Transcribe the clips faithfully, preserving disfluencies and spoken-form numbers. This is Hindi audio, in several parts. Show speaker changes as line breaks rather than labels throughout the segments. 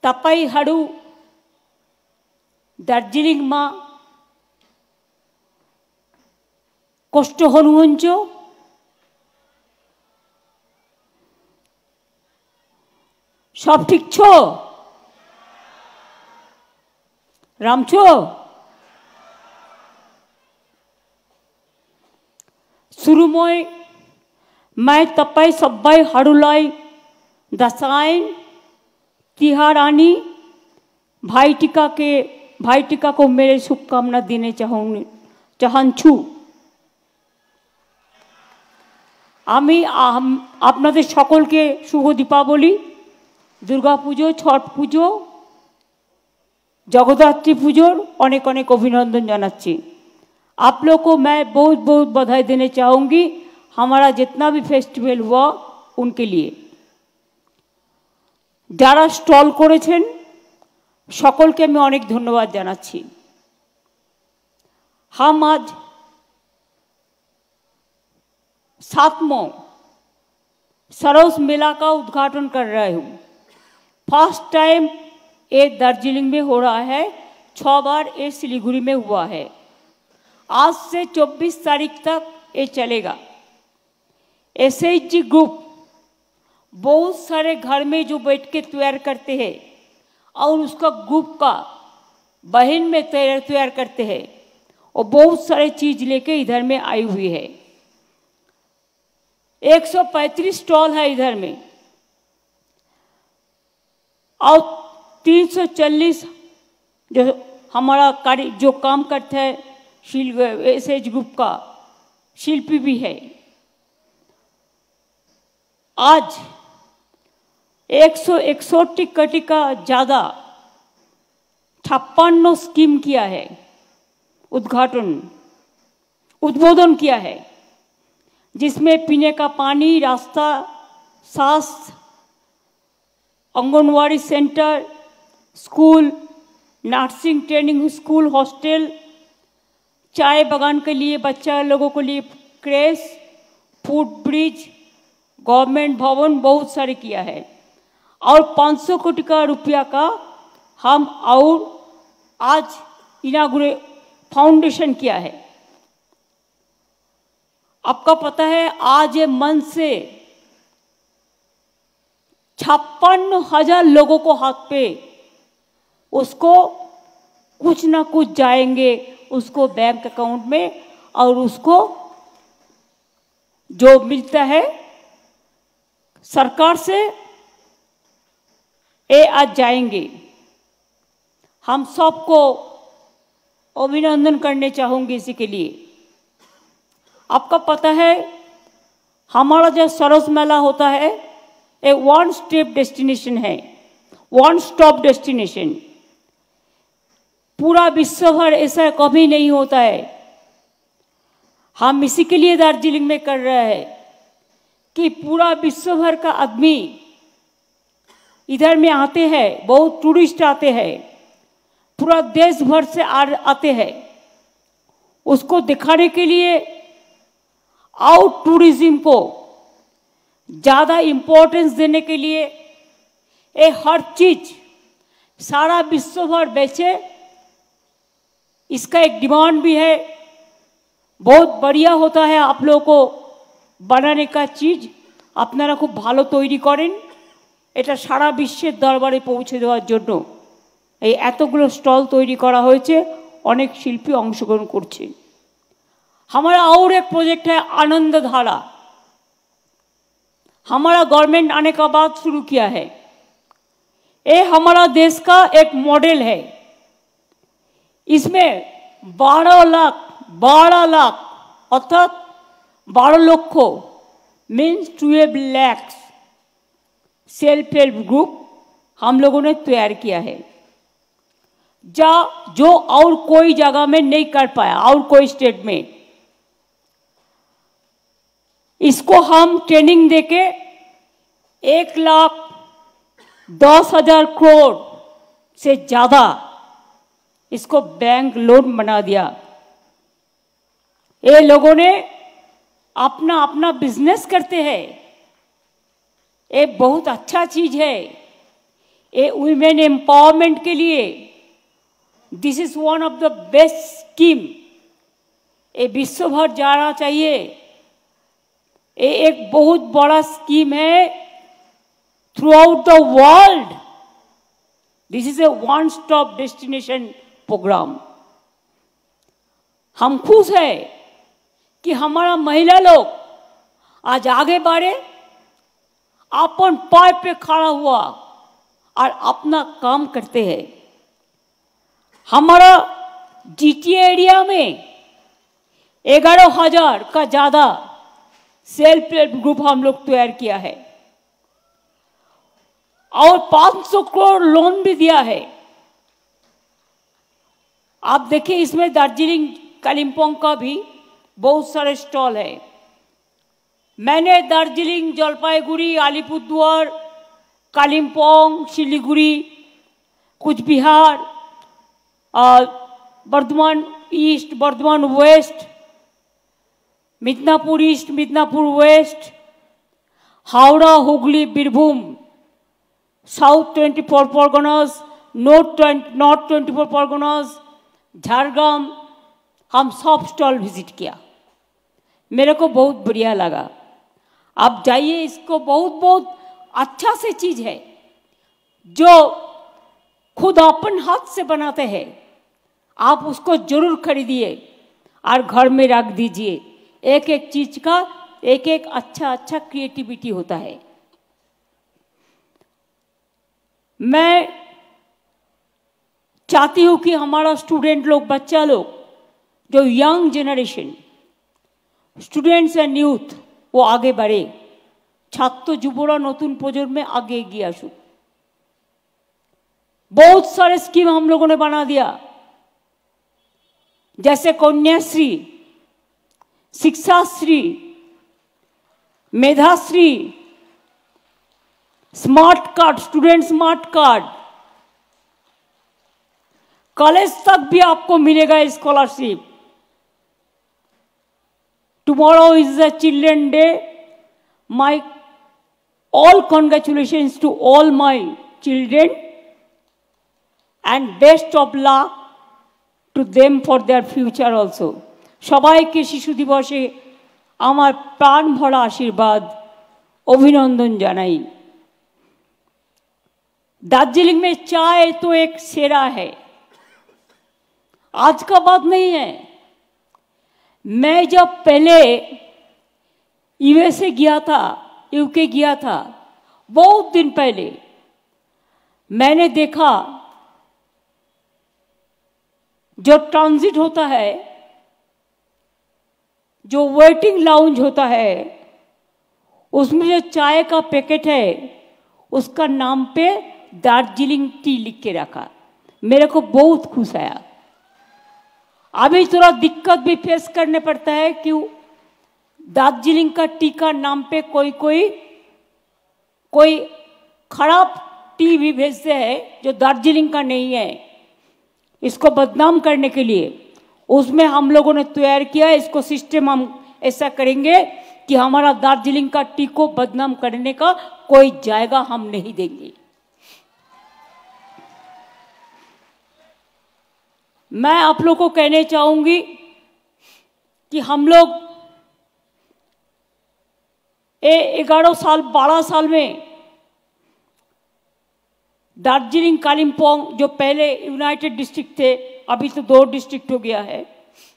तपाईं हरु दार्जिलिङमा कष्ट हुनुहुन्छ, सब ठीक छो? राम छो? सुरुमै मैं तपाईं सबैहरूलाई दशैं तिहार अनि भाइटिका के भाइटिका को मेरे शुभकामना देने चाहूँ चाहन्छु। आमी आपनादेर सकलके शुभ दीपावली, दुर्गा पुजो, छठ पुजो, जगद्धात्री पुजोर अनेक अनेक अभिनंदन जानाच्छि। आप लोग को मैं बहुत बहुत बधाई देना चाहूँगी। हमारा जितना भी फेस्टिवल हुआ उनके लिए যারা স্টল করেছেন সকলকে আমি অনেক ধন্যবাদ জানাচ্ছি। हम आज सातवां सरोस मेला का उद्घाटन कर रहे हूँ। फर्स्ट टाइम ये दार्जिलिंग में हो रहा है, छह बार ये सिलीगुड़ी में हुआ है। आज से चौबीस तारीख तक ये चलेगा। एसएचजी ग्रुप बहुत सारे घर में जो बैठ के तैयार करते हैं और उसका ग्रुप का बहन में तैयार तैयार करते हैं और बहुत सारे चीज लेके इधर में आई हुई है। एक सौ पैंतीस स्टॉल है इधर में और तीन सौ चालीस जो हमारा कार्य जो काम करता है शिल्प एसएच ग्रुप का शिल्पी भी है। आज एक सौ इकसठ कोटी का ज़्यादा छप्पन स्कीम किया है, उद्घाटन उद्बोधन किया है, जिसमें पीने का पानी, रास्ता, स्वास्थ्य, anganwadi centre, school, nursing training school, hostel, चाय बागान के लिए बच्चा लोगों के लिए क्रेश, फूड ब्रिज, गवर्नमेंट भवन बहुत सारे किया है। और पाँच सौ कोटी का रुपया का हम और आज इनागुरे फाउंडेशन किया है। आपका पता है आज ये मन से छप्पन हजार लोगों को हाथ पे उसको कुछ ना कुछ जाएंगे उसको बैंक अकाउंट में और उसको जो मिलता है सरकार से ये आज जाएंगे। हम सबको अभिनंदन करने चाहूँगी इसी के लिए। आपका पता है हमारा जो सरोस मेला होता है ये वन स्टेप डेस्टिनेशन है, वन स्टॉप डेस्टिनेशन। पूरा विश्व भर ऐसा कभी नहीं होता है। हम इसी के लिए दार्जिलिंग में कर रहे हैं कि पूरा विश्व भर का आदमी इधर में आते हैं, बहुत टूरिस्ट आते हैं, पूरा देश भर से आ, आते हैं। उसको दिखाने के लिए और टूरिज्म को ज़्यादा इम्पोर्टेंस देने के लिए ये हर चीज सारा विश्व भर बेचे, इसका एक डिमांड भी है। बहुत बढ़िया होता है आप लोगों को बनाने का चीज আপনারা খুব ভালো তৈরি করেন। এটা সারা বিশ্বের দরবারে পৌঁছে দেওয়ার জন্য এই এতগুলো স্টল তৈরি করা হয়েছে, অনেক শিল্পী অংশগ্রহণ করছে। हमारा और एक प्रोजेक्ट है आनंद धारा। हमारा गवर्नमेंट आने का बाद शुरू किया है। ये हमारा देश का एक मॉडल है। इसमें बारह लाख बारह लाख अर्थात बारह लक्ष means twelve lakhs self help group हम लोगों ने तैयार किया है, जा जो और कोई जगह में नहीं कर पाया, और कोई स्टेट में। इसको हम ट्रेनिंग देके एक लाख दस हजार करोड़ से ज्यादा इसको बैंक लोन बना दिया। ये लोगों ने अपना अपना बिजनेस करते हैं। ये बहुत अच्छा चीज है। ए वुमेन एम्पावरमेंट के लिए this is one of the best scheme. ये विश्व भर जाना चाहिए। ये एक बहुत बड़ा स्कीम है throughout the world. This is a one stop destination programme. हम खुश है कि हमारा महिला लोग आज आगे बढ़े, अपन पाय पे खड़ा हुआ और अपना काम करते हैं। हमारा जीटीए एरिया में ग्यारह हजार का ज़्यादा सेल्फ हेल्प ग्रुप हम लोग तैयार किया है और पाँच सौ करोड़ लोन भी दिया है। आप देखिए इसमें दार्जिलिंग कालिम्पोंग का भी बहुत सारे स्टॉल है। मैंने Darjeeling, Jalpaiguri, Alipurduar, Kalimpong, Siliguri, Cooch Behar, Bardhaman east, Bardhaman west, Midnapore east, Midnapore west, Howrah, Hooghly, Birbhum, south twenty four Parganas, north north twenty four Parganas, Jhargram, हम सब स्टॉल विजिट किया। मेरे को बहुत बढ़िया लगा। आप जाइए, इसको बहुत बहुत अच्छा से चीज है जो खुद अपन हाथ से बनाते हैं। आप उसको जरूर खरीदिए और घर में रख दीजिए। एक एक चीज का एक एक अच्छा अच्छा क्रिएटिविटी होता है। मैं चाहती हूं कि हमारा स्टूडेंट लोग, बच्चा लोग, जो young generation, students and youth, वो आगे बढ़े। ছাত্র যুবরা নতুন প্রজন্মে आगे एगिए आसुक। बहुत सारे स्कीम हम लोगों ने बना दिया, जैसे Kanyashree, Shikshashree, Medhashree, smart card, student smart card, college तक भी आपको मिलेगा scholarship. Tomorrow is the children day. My all congratulations to all my children and best of luck to them for their future also। সবাইকে শিশু দিবসে আমার প্রাণ ভরা আশীর্বাদ, অভিনন্দন জানাই। दार्जिलिंग में चाय तो एक सेरा है, आज का बात नहीं है। मैं जब पहले यूएसए गया था, यूके गया था, बहुत दिन पहले, मैंने देखा जो ट्रांजिट होता है, जो वेटिंग लाउंज होता है, उसमें जो चाय का पैकेट है उसका नाम पे दार्जिलिंग टी लिख के रखा। मेरे को बहुत खुश आया। अभी थोड़ा दिक्कत भी फेस करने पड़ता है कि दार्जिलिंग का टी का नाम पे कोई कोई कोई खराब टी भी भेजते हैं जो दार्जिलिंग का नहीं है, इसको बदनाम करने के लिए। उसमें हम लोगों ने तैयार किया, इसको सिस्टम हम ऐसा करेंगे कि हमारा दार्जिलिंग का टी को बदनाम करने का कोई जायगा हम नहीं देंगे। मैं आप लोग को कहने चाहूंगी कि हम लोग ए ग्यारह साल बारह साल में दार्जिलिंग कालिम्पोंग, जो पहले यूनाइटेड डिस्ट्रिक्ट थे, अभी तो दो डिस्ट्रिक्ट हो गया है,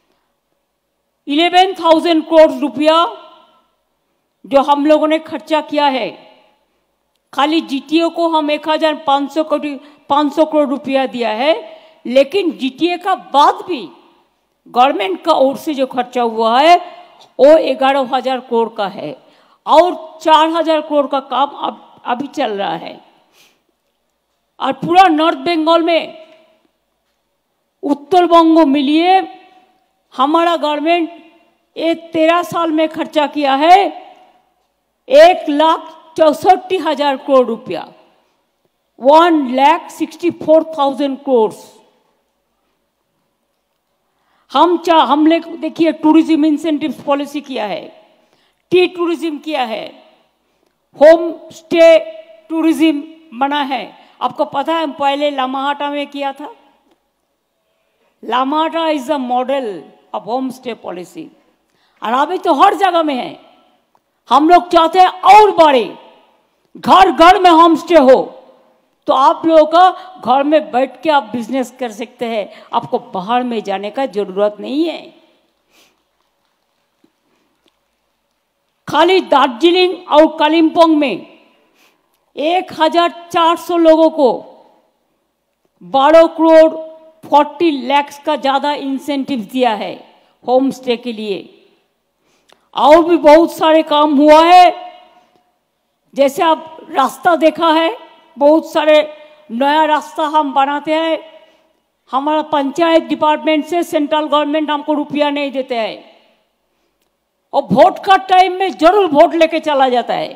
इलेवन थाउजेंड करोड़ रुपया जो हम लोगों ने खर्चा किया है। खाली जीटीए को हम एक हजार पाँच सौ करोड़ पाँच सौ करोड़ रुपया दिया है, लेकिन जीटीए का बाद भी गवर्नमेंट का ओर से जो खर्चा हुआ है वो ग्यारह हजार करोड़ का है और चार हजार करोड़ का काम अब अभी चल रहा है। और पूरा नॉर्थ बंगाल में, उत्तर बंग मिलिए, हमारा गवर्नमेंट ये तेरह साल में खर्चा किया है एक लाख चौसठ हजार करोड़ रुपया, one lakh sixty four thousand crore. हम चाह हम लोग देखिए टूरिज्म इंसेंटिव पॉलिसी किया है, टी टूरिज्म किया है, होम स्टे टूरिज्म बना है, आपको पता है पहले लामाहाटा में किया था। Lamahatta is a model of home stay policy, और अभी तो हर जगह में है। हम लोग चाहते हैं और बड़े, घर घर में होम स्टे हो, तो आप लोगों का घर में बैठ के आप बिजनेस कर सकते हैं, आपको बाहर में जाने का जरूरत नहीं है। खाली दार्जिलिंग और कालिम्पोंग में एक हजार चार सौ लोगों को बारह करोड़ फोर्टी लैक्स का ज्यादा इंसेंटिव दिया है होम स्टे के लिए। और भी बहुत सारे काम हुआ है, जैसे आप रास्ता देखा है, बहुत सारे नया रास्ता हम बनाते हैं। हमारा पंचायत डिपार्टमेंट से सेंट्रल गवर्नमेंट हमको रुपया नहीं देते हैं, और वोट का टाइम में जरूर वोट लेके चला जाता है,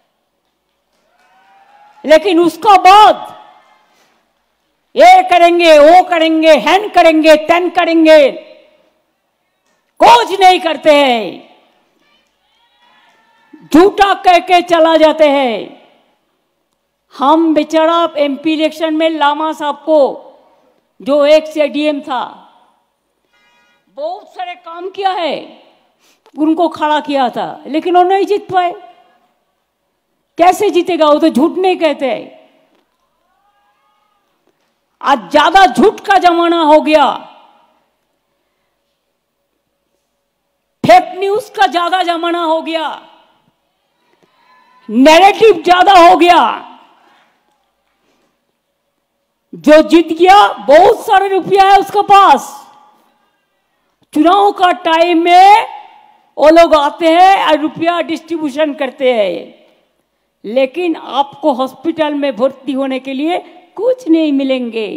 लेकिन उसका बाद ये करेंगे, वो करेंगे, हैन करेंगे, तेन करेंगे, कुछ नहीं करते हैं, झूठा कह के चला जाते हैं। हम बेचारा एमपी इलेक्शन में लामा साहब को, जो एक से डीएम था, बहुत सारे काम किया है, उनको खड़ा किया था, लेकिन वो नहीं जीत पाए। कैसे जीतेगा? वो तो झूठ नहीं कहते। आज ज्यादा झूठ का जमाना हो गया, फेक न्यूज का ज्यादा जमाना हो गया, नैरेटिव ज्यादा हो गया। जो जीत गया बहुत सारे रुपया है उसके पास, चुनाव का टाइम में वो लोग आते हैं और रुपया डिस्ट्रीब्यूशन करते हैं, लेकिन आपको हॉस्पिटल में भर्ती होने के लिए कुछ नहीं मिलेंगे,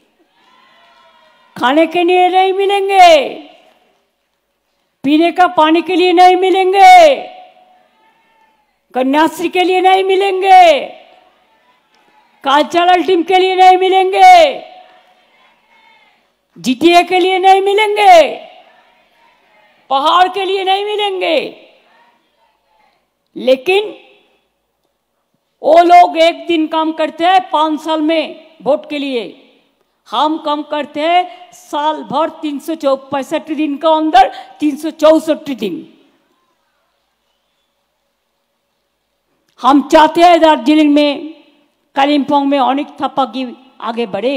खाने के लिए नहीं मिलेंगे, पीने का पानी के लिए नहीं मिलेंगे, कन्याश्री के लिए नहीं मिलेंगे, कल्चरल टीम के लिए नहीं मिलेंगे, जीटीए के लिए नहीं मिलेंगे, पहाड़ के लिए नहीं मिलेंगे। लेकिन वो लोग एक दिन काम करते हैं पांच साल में वोट के लिए, हम काम करते हैं साल भर तीन सौ चौ पैंसठ दिन का अंदर तीन सौ चौसठ दिन। हम चाहते हैं दार्जिलिंग में, कालिम्पोंग में अनेक थप्पा की आगे बढ़े।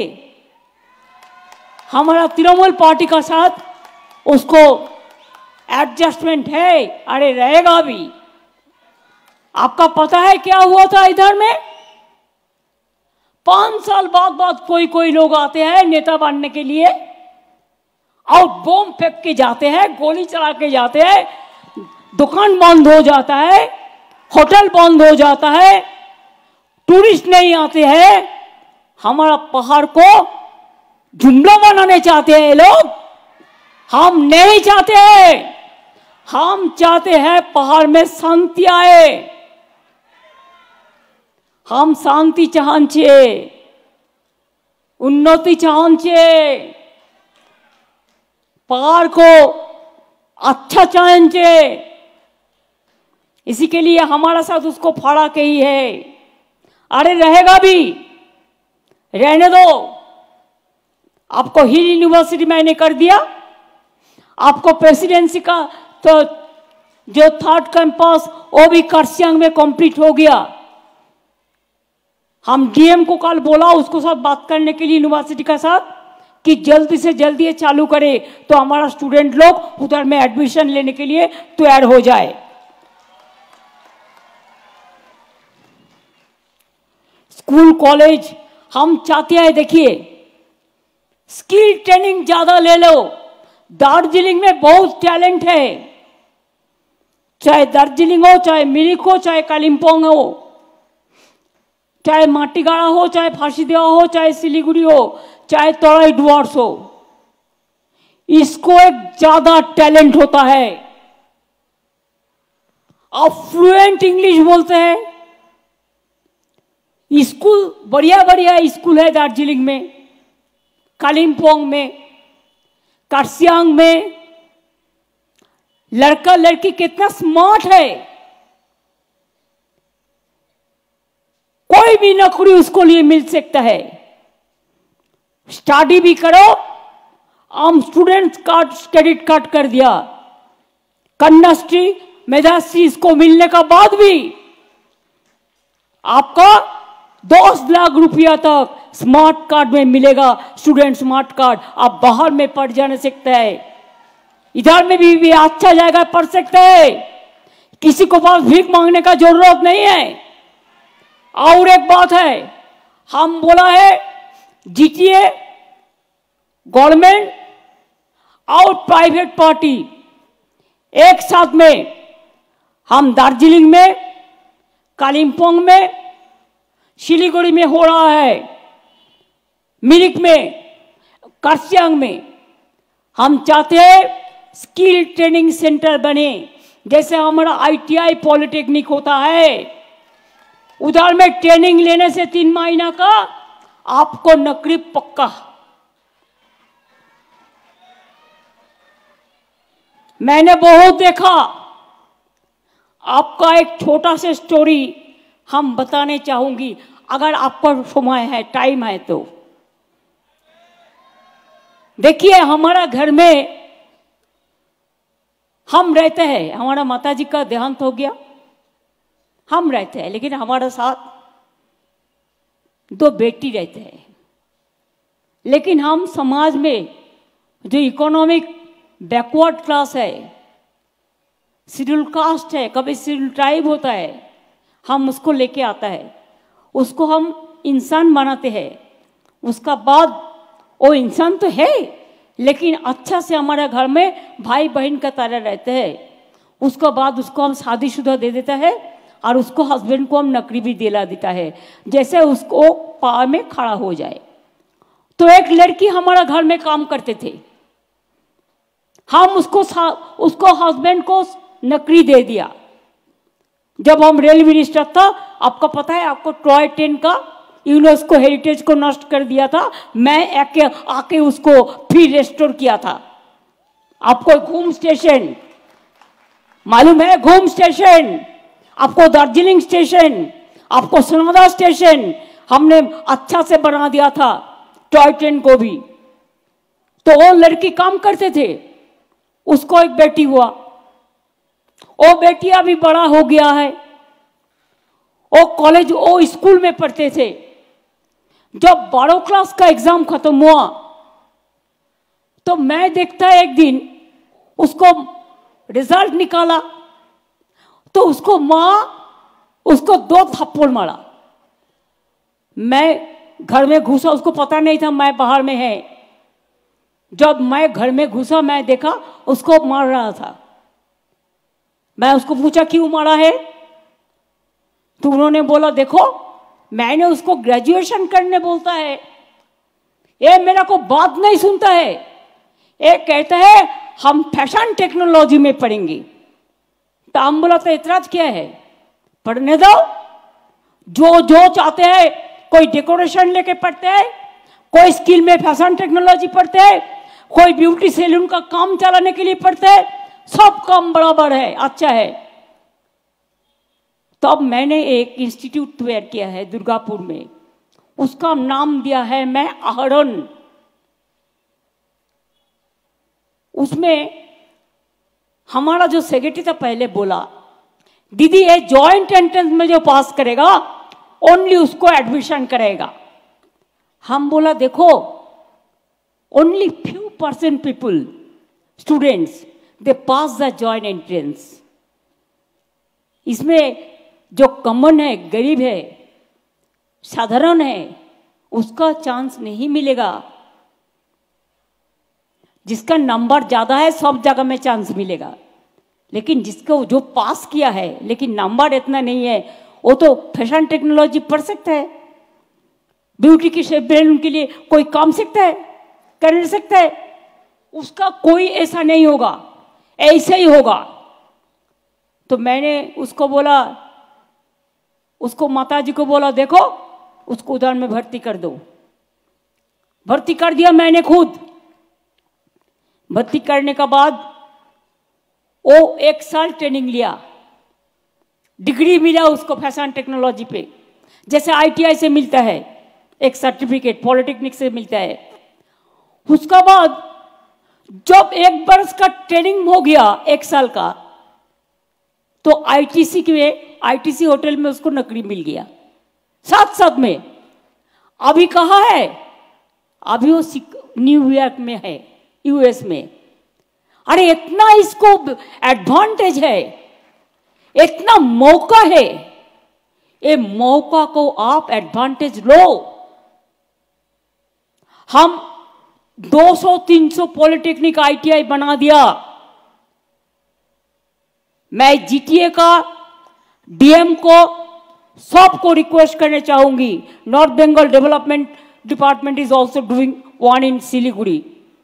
हमारा तृणमूल पार्टी का साथ उसको एडजस्टमेंट है, अरे रहेगा भी। आपका पता है क्या हुआ था इधर में? पांच साल बाद बाद कोई कोई लोग आते हैं नेता बनने के लिए, और बम फेंक के जाते हैं, गोली चला के जाते हैं, दुकान बंद हो जाता है, होटल बंद हो जाता है, टूरिस्ट नहीं आते हैं। हमारा पहाड़ को जुमला बनाने चाहते हैं लोग, हम नहीं चाहते हैं। हम चाहते हैं पहाड़ में शांति आए, हम शांति चाहते, उन्नति चाहते, पहाड़ को अच्छा चाहते। इसी के लिए हमारा साथ उसको फाड़ा के ही है। अरे रहेगा भी, रहने दो। आपको हिल यूनिवर्सिटी मैंने कर दिया, आपको प्रेसिडेंसी का तो जो थर्ड कैंपस वो भी कर्सियांग में कंप्लीट हो गया। हम डीएम को कल बोला उसको साथ बात करने के लिए यूनिवर्सिटी का साथ कि जल्दी से जल्दी ये चालू करे, तो हमारा स्टूडेंट लोग उधर में एडमिशन लेने के लिए तैयार हो जाए। स्कूल कॉलेज हम चाहते हैं, देखिए स्किल ट्रेनिंग ज्यादा ले लो। दार्जिलिंग में बहुत टैलेंट है, चाहे दार्जिलिंग हो, चाहे मिरिक हो, चाहे कालिम्पोंग हो, चाहे माटीगाड़ा हो, चाहे फांसीदेवा हो, चाहे सिलीगुड़ी हो, चाहे तराई डुवर्स हो। इसको एक ज्यादा टैलेंट होता है। आप फ्लुएंट इंग्लिश बोलते हैं, स्कूल बढ़िया बढ़िया स्कूल है दार्जिलिंग में, कालिम्पोंग में, कर्सियांग में। लड़का लड़की कितना स्मार्ट है। कोई भी नौकरी उसको लिए मिल सकता है। स्टडी भी करो, हम स्टूडेंट्स कार्ड क्रेडिट कार्ड कर दिया, कन्याश्री मेधाश्री इसको मिलने का बाद भी आपका दस लाख रुपया तक स्मार्ट कार्ड में मिलेगा। स्टूडेंट स्मार्ट कार्ड, आप बाहर में पढ़ जाने सकते हैं, इधर में भी, भी अच्छा जगह पढ़ सकते हैं, किसी को पास भीख मांगने का जरूरत नहीं है। और एक बात है, हम बोला है जीटीए गवर्नमेंट और प्राइवेट पार्टी एक साथ में, हम दार्जिलिंग में, कालिम्पोंग में, सिलीगुड़ी में हो रहा है, मिरिक में, कर्सियंग में, हम चाहते हैं स्किल ट्रेनिंग सेंटर बने, जैसे हमारा आईटीआई पॉलिटेक्निक होता है, उधर में ट्रेनिंग लेने से तीन महीना का आपको नौकरी पक्का। मैंने बहुत देखा, आपका एक छोटा सा स्टोरी हम बताने चाहूंगी, अगर आपका समय है, टाइम है तो। देखिए, हमारा घर में हम रहते हैं, हमारा माताजी का देहांत हो गया, हम रहते हैं, लेकिन हमारे साथ दो बेटी रहते हैं। लेकिन हम समाज में जो इकोनॉमिक बैकवर्ड क्लास है, शेड्यूल कास्ट है, कभी शेड्यूल ट्राइब होता है, हम उसको लेके आता है, उसको हम इंसान बनाते हैं। उसका बाद वो इंसान तो है, लेकिन अच्छा से हमारे घर में भाई बहन का तरह रहते हैं। उसके बाद उसको हम शादीशुदा दे देता है और उसको हस्बैंड को हम नौकरी भी दिला देता है, जैसे उसको पाँव में खड़ा हो जाए। तो एक लड़की हमारा घर में काम करते थे, हम उसको उसको हस्बैंड को नौकरी दे दिया। जब हम रेल मिनिस्टर था, आपको पता है, आपको टॉय ट्रेन का यूनेस्को हेरिटेज को नष्ट कर दिया था, मैं आके आके उसको फिर रेस्टोर किया था। आपको घूम स्टेशन मालूम है, घूम स्टेशन, आपको दार्जिलिंग स्टेशन, आपको सोनादा स्टेशन हमने अच्छा से बना दिया था, टॉय ट्रेन को भी। तो वो लड़की काम करते थे, उसको एक बेटी हुआ, वो बेटी अभी बड़ा हो गया है, वो कॉलेज वो स्कूल में पढ़ते थे। जब बारह क्लास का एग्जाम खत्म हुआ तो मैं देखता एक दिन उसको रिजल्ट निकाला, तो उसको माँ उसको दो थप्पड़ मारा। मैं घर में घुसा, उसको पता नहीं था मैं बाहर में है। जब मैं घर में घुसा, मैं देखा उसको मार रहा था। मैं उसको पूछा क्यों मारा है, तो उन्होंने बोला देखो मैंने उसको ग्रेजुएशन करने बोलता है, ये मेरा को बात नहीं सुनता है, ये कहता है हम फैशन टेक्नोलॉजी में पढ़ेंगे। तो हम बोला तो इतराज क्या है, पढ़ने दो, जो जो चाहते हैं, कोई डेकोरेशन लेके पढ़ते हैं, कोई स्किल में फैशन टेक्नोलॉजी पढ़ते हैं, कोई ब्यूटी सैलून का काम चलाने के लिए पढ़ते हैं, सब काम बराबर है, अच्छा है। तब मैंने एक इंस्टीट्यूट तैयार किया है दुर्गापुर में, उसका नाम दिया है मैं आहरण। उसमें हमारा जो सेक्रेटरी था पहले बोला, दीदी ये जॉइंट एंट्रेंस में जो पास करेगा ओनली उसको एडमिशन करेगा। हम बोला देखो only few percent people students they pass the joint entrance. इसमें जो कॉमन है, गरीब है, साधारण है, उसका चांस नहीं मिलेगा। जिसका नंबर ज्यादा है सब जगह में चांस मिलेगा, लेकिन जिसको जो पास किया है लेकिन नंबर इतना नहीं है, वो तो फैशन टेक्नोलॉजी पढ़ सकता है, ब्यूटी की शेप के लिए कोई काम सीखता है, कर सकता है, उसका कोई ऐसा नहीं होगा, ऐसे ही होगा। तो मैंने उसको बोला, उसको माताजी को बोला देखो उसको उधर में भर्ती कर दो। भर्ती कर दिया मैंने खुद। भर्ती करने के बाद वो एक साल ट्रेनिंग लिया, डिग्री मिला उसको फैशन टेक्नोलॉजी पे। जैसे आईटीआई से मिलता है एक सर्टिफिकेट, पॉलिटेक्निक से मिलता है। उसका बाद जब एक बरस का ट्रेनिंग हो गया, एक साल का, तो आईटीसी के आईटीसी होटल में उसको नौकरी मिल गया साथ साथ में। अभी कहाँ है? अभी वो न्यूयॉर्क में है, यूएस में। अरे इतना इसको एडवांटेज है, इतना मौका है, ये मौका को आप एडवांटेज लो। हम दो सौ तीन सौ पॉलिटेक्निक आईटीआई बना दिया। मैं जीटीए का डीएम को सबको रिक्वेस्ट करना चाहूंगी, north Bengal development department is also doing one in Siliguri.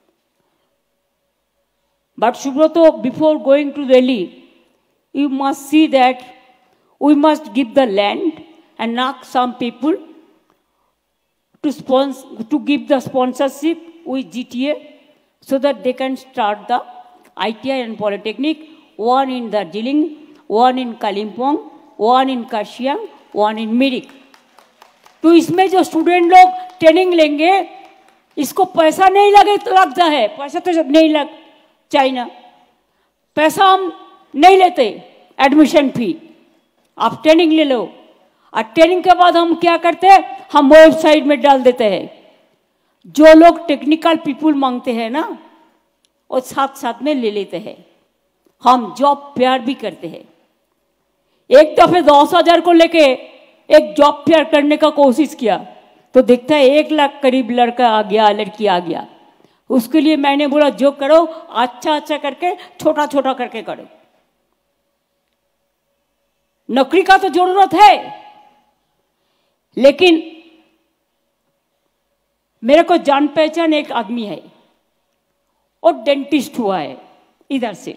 But Subrata, before going to Delhi, you must see that we must give the land and knock some people to sponsor, to give the sponsorship with G T A so that they can start the I T I and Polytechnic, one in Darjeeling, one in Kalimpong, one in Kashiang, one in Mirik. तो इसमें जो स्टूडेंट लोग ट्रेनिंग लेंगे, इसको पैसा नहीं लगे तो लगता है, पैसा तो नहीं लग चाहिए, पैसा हम नहीं लेते, एडमिशन फी, आप ट्रेनिंग ले लो। और ट्रेनिंग के बाद हम क्या करते हैं, हम वेबसाइट में डाल देते हैं। जो लोग टेक्निकल पीपुल मांगते हैं ना, वो साथ साथ में ले लेते हैं। हम जॉब फेयर भी करते हैं। एक दफे दस हजार को लेके एक जॉब फेयर करने का कोशिश किया तो देखता है एक लाख करीब लड़का आ गया, लड़की आ गया। उसके लिए मैंने बोला जो करो अच्छा अच्छा करके, छोटा छोटा करके करो। नौकरी का तो जरूरत है, लेकिन मेरे को जान पहचान एक आदमी है और डेंटिस्ट हुआ है इधर से।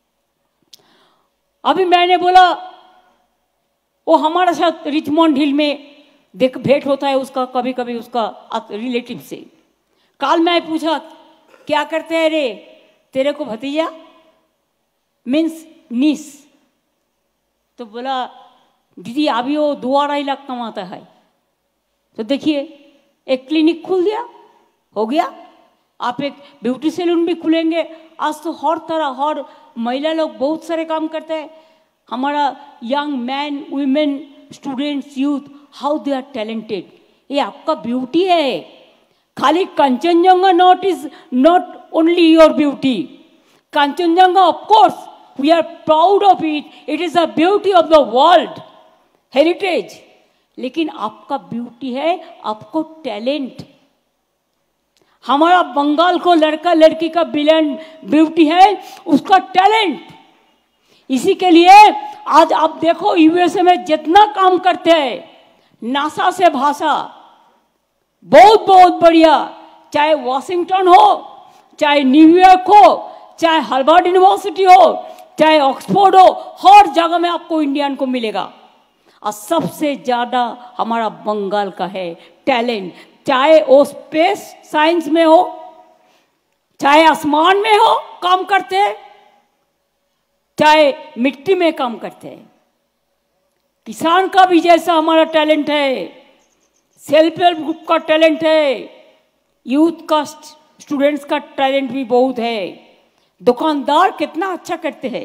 अभी मैंने बोला, वो हमारे साथ रिचमंड हिल में देख भेंट होता है उसका, कभी कभी उसका रिलेटिव से। कल मैं पूछा क्या करते हैं रे तेरे को भतीजा, मीन्स नीस। तो बोला दीदी अभी वो दो अढ़ाई लाख कमाता है। तो देखिए एक क्लिनिक खुल दिया, हो गया। आप एक ब्यूटी सैलून भी खुलेंगे। आज तो हर तरह, हर महिला लोग बहुत सारे काम करते हैं। हमारा young man, women, students, youth, how they are talented. ये आपका ब्यूटी है। खाली Kanchenjunga not is not only your beauty. Kanchenjunga of course we are proud of it, it is the beauty of the world, heritage। लेकिन आपका ब्यूटी है, आपको टैलेंट। हमारा बंगाल को लड़का लड़की का बिलियन ब्यूटी है, उसका टैलेंट। इसी के लिए आज आप देखो यूएसए में जितना काम करते हैं, नासा से भाषा बहुत बहुत बढ़िया, चाहे वॉशिंगटन हो, चाहे न्यूयॉर्क हो, चाहे हार्वर्ड यूनिवर्सिटी हो, चाहे ऑक्सफोर्ड हो, हर जगह में आपको इंडियन को मिलेगा। और सबसे ज्यादा हमारा बंगाल का है टैलेंट। चाहे वो स्पेस साइंस में हो, चाहे आसमान में हो काम करते हैं, चाहे मिट्टी में काम करते हैं। किसान का भी जैसा हमारा टैलेंट है, सेल्फ हेल्प ग्रुप का टैलेंट है, यूथ का, स्टूडेंट्स का टैलेंट भी बहुत है। दुकानदार कितना अच्छा करते हैं।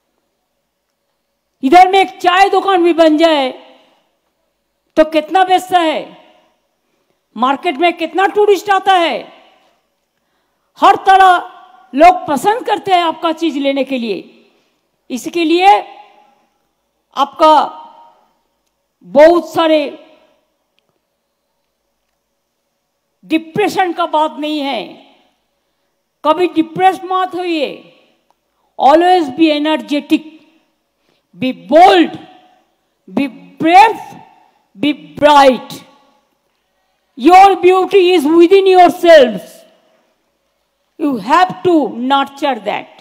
इधर में एक चाय दुकान भी बन जाए तो कितना बेचता है, मार्केट में कितना टूरिस्ट आता है। हर तरह लोग पसंद करते हैं आपका चीज लेने के लिए। इसके लिए आपका बहुत सारे डिप्रेशन का बात नहीं है, कभी डिप्रेस मत होइए। Always be energetic, be bold, be brave, be bright. Your beauty is within yourself, you have to nurture that.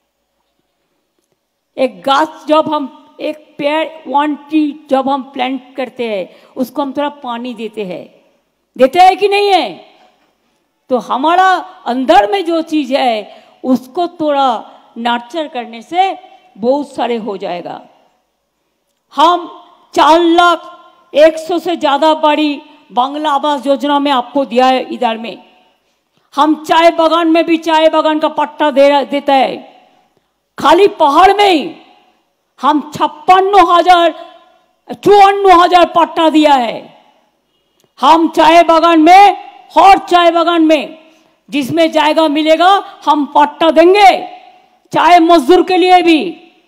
एक गाछ जब हम, एक पेड़, वन ट्री जब हम प्लांट करते हैं, उसको हम थोड़ा पानी देते हैं, देते हैं कि नहीं है? तो हमारा अंदर में जो चीज है उसको थोड़ा नर्चर करने से बहुत सारे हो जाएगा। हम चार लाख सौ से ज्यादा बड़ी बांग्ला आवास योजना में आपको दिया है। इधर में हम चाय बागान में भी चाय बागान का पट्टा दे देता है। खाली पहाड़ में ही हम छप्पन हजार चौवन हजार पट्टा दिया है। हम चाय बागान में और चाय बागान में जिसमें जायगा मिलेगा हम पट्टा देंगे, चाय मजदूर के लिए भी।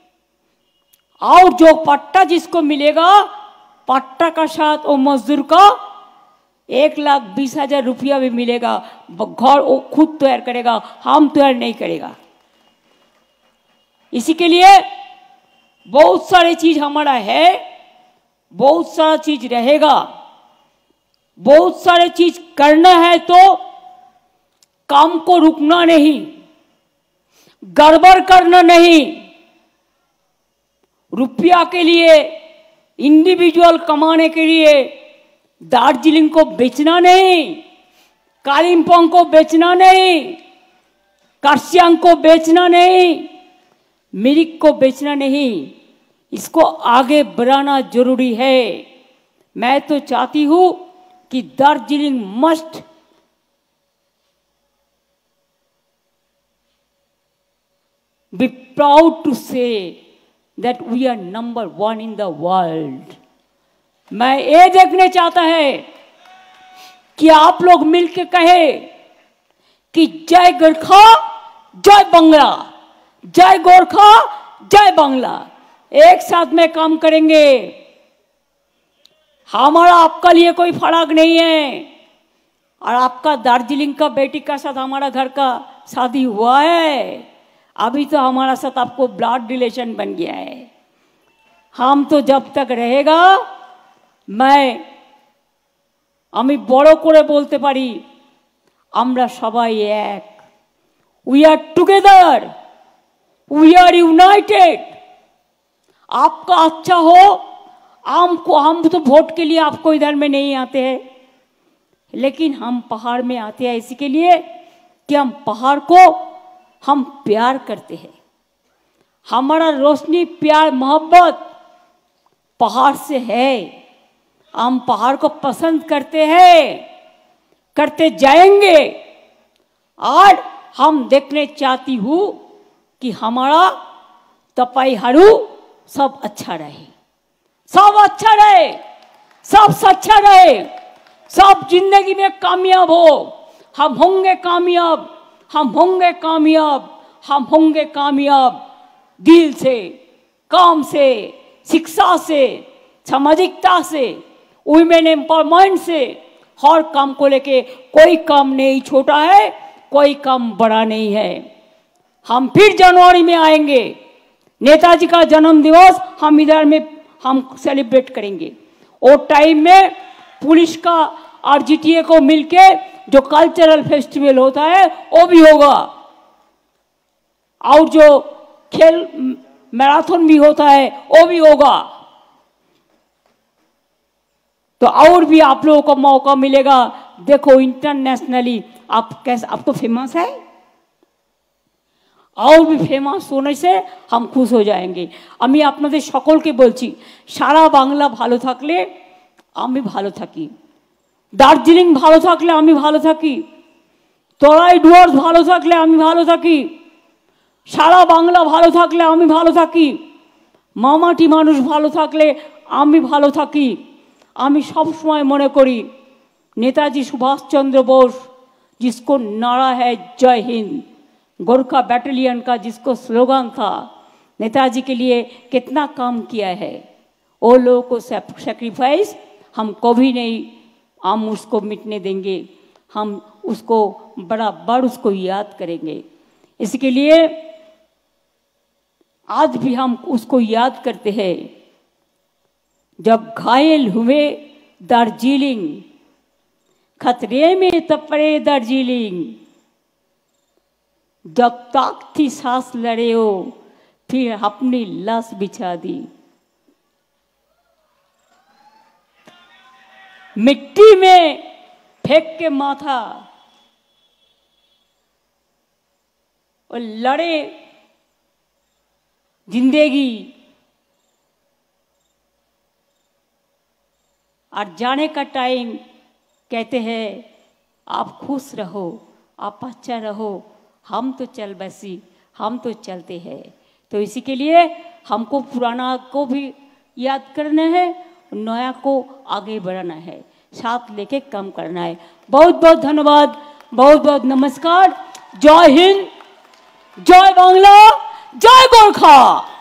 और जो पट्टा जिसको मिलेगा, पट्टा का साथ वो मजदूर का एक लाख बीस हजार रुपया भी मिलेगा। घर वो खुद तैयार करेगा, हम तैयार नहीं करेगा। इसी के लिए बहुत सारी चीज हमारा है, बहुत सारा चीज रहेगा। बहुत सारे चीज करना है तो काम को रुकना नहीं, गड़बड़ करना नहीं। रुपया के लिए, इंडिविजुअल कमाने के लिए दार्जिलिंग को बेचना नहीं, कालिम्पोंग को बेचना नहीं, कार्सियांग को बेचना नहीं, मिरिक को बेचना नहीं। इसको आगे बढ़ाना जरूरी है। मैं तो चाहती हूं कि Darjeeling must be proud to say that we are number one in the world. मैं ये देखने चाहता है कि आप लोग मिलकर कहे कि जय गोरखा जय बांग्ला, जय गोरखा जय बांग्ला। एक साथ में काम करेंगे। हमारा आपका लिए कोई फर्क नहीं है। और आपका दार्जिलिंग का बेटी का साथ हमारा घर का शादी हुआ है, अभी तो हमारा साथ आपको ब्लड रिलेशन बन गया है। हम तो जब तक रहेगा, मैं আমি বড় করে বলতে পারি আমরা সবাই এক। We are together, we are united. आपका अच्छा हो, हमको हम तो वोट के लिए आपको इधर में नहीं आते हैं, लेकिन हम पहाड़ में आते हैं इसी के लिए कि हम पहाड़ को हम प्यार करते हैं। हमारा रोशनी प्यार मोहब्बत पहाड़ से है। हम पहाड़ को पसंद करते हैं, करते जाएंगे। और हम देखने चाहती हूँ कि हमारा तपाईहरू सब अच्छा रहे, सब अच्छा रहे, सब अच्छा रहे, सब जिंदगी में कामयाब हो। हम होंगे कामयाब, हम होंगे कामयाब, हम होंगे कामयाब। दिल से, काम से, शिक्षा से, सामाजिकता से, वुमेन एम्पावरमेंट से, हर काम को लेके कोई काम नहीं छोटा है, कोई काम बड़ा नहीं है। हम फिर जनवरी में आएंगे। नेताजी का जन्म दिवस हम इधर में हम सेलिब्रेट करेंगे। और टाइम में पुलिस का और जीटीए को मिलके जो कल्चरल फेस्टिवल होता है वो भी होगा। और जो खेल मैराथन भी होता है वो भी होगा। तो और भी आप लोगों को मौका मिलेगा। देखो इंटरनेशनली आप कैसे, आप तो फेमस है, और भी फेमस होने से हम खुश हो जाएंगे। আমি আপনাদের সকলকে বলছি, সারা বাংলা ভালো থাকলে আমি ভালো থাকি, দার্জিলিং ভালো থাকলে আমি ভালো থাকি, তরাই ডুয়ার্স ভালো থাকলে আমি ভালো থাকি, সারা বাংলা ভালো থাকলে আমি ভালো থাকি, মামাটি মানুষ ভালো থাকলে আমি ভালো থাকি। আমি सब समय মনে করি नेताजी सुभाष चंद्र बोस जिसको नारा है जय हिंद, गोरखा बैटालियन का जिसको स्लोगन था, नेताजी के लिए कितना काम किया है। वो लोगों को सेक्रीफाइस हम कभी नहीं हम उसको मिटने देंगे। हम उसको बराबर उसको याद करेंगे। इसके लिए आज भी हम उसको याद करते हैं। जब घायल हुए दार्जिलिंग, खतरे में तपड़े दार्जिलिंग, जब तक थी सांस लड़े हो फिर अपनी लाश बिछा दी। मिट्टी में फेंक के माथा और लड़े जिंदगी। और जाने का टाइम कहते हैं आप खुश रहो, आप अच्छा रहो, हम तो चल बसी, हम तो चलते हैं। तो इसी के लिए हमको पुराना को भी याद करना है, नया को आगे बढ़ाना है, साथ लेके काम करना है। बहुत बहुत धन्यवाद, बहुत बहुत नमस्कार। जय हिंद, जय बांग्ला, जय गोरखा।